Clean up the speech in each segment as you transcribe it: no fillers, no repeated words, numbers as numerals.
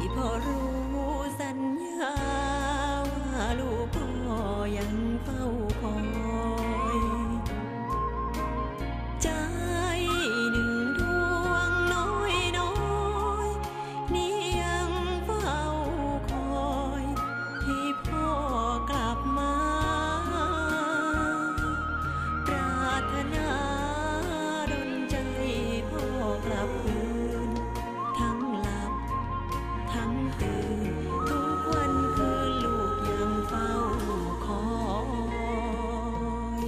พ่อรู้สัญญาว่าลูกพ่อยังเฝ้าคอยใจหนึ่งดวงน้อยน้อยนี่ยังเฝ้าคอยให้พ่อกลับมาปรารถนาดลใจพ่อกลับคืนทั้งหลับทั้งตื่นทุกวันคืนลูกยังเฝ้าคอย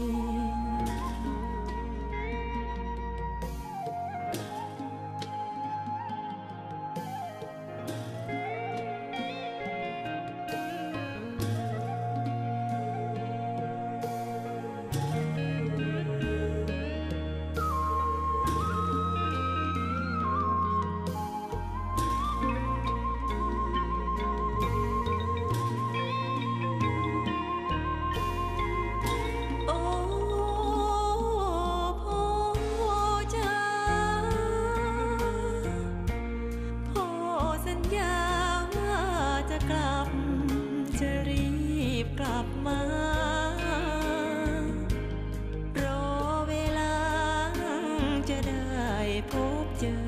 จะรีบกลับมารอเวลาจะได้พบเจอ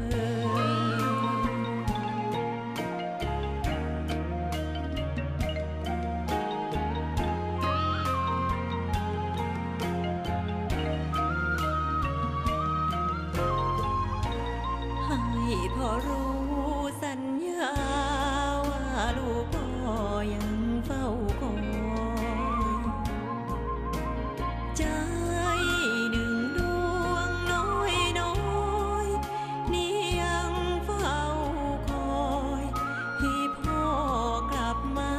ให้พ่อรู้สัญญาว่าลูกพ่อยังเฝ้าคอยใจหนึ่งดวงน้อยน้อยนี่ยังเฝ้าคอยให้พ่อกลับมา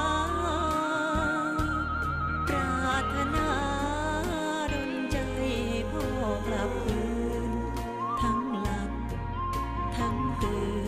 ปรารถนาดลใจพ่อกลับคืนทั้งหลับทั้งตื่น